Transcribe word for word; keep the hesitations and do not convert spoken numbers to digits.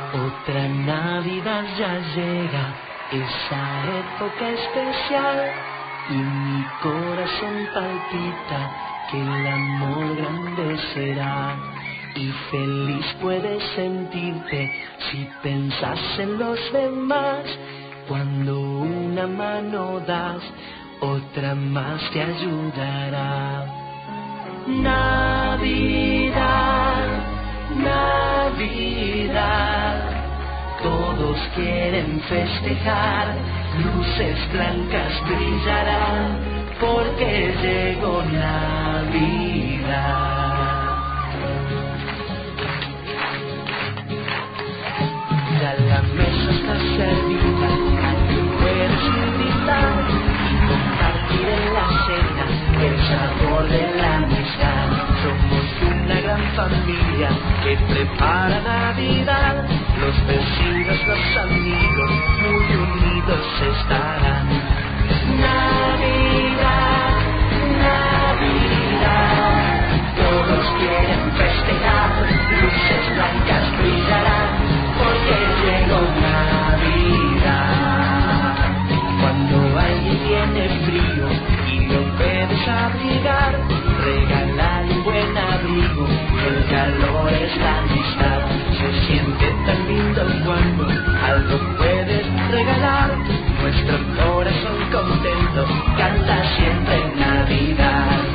Otra Navidad ya llega, esa época especial, y mi corazón palpita que el amor grande será. Y feliz puedes sentirte si pensas en los demás. Cuando una mano das, otra más te ayudará. Navidad, Navidad, todos quieren festejar, luces blancas brillarán, porque llegó Navidad. Ya la mesa está servida, puedes invitar y compartir en la cena el sabor de la amistad. Somos una gran familia que prepara Navidad. Los vecinos, los amigos, muy unidos estarán. Navidad, Navidad, todos quieren festejar, luces blancas brillarán, porque llegó Navidad. Cuando alguien tiene frío y no puedes abrigar, regalar un buen abrigo, el calor es la amistad. Se siente tan lindo cuando algo puedes regalar. Nuestro corazón contento canta siempre en Navidad.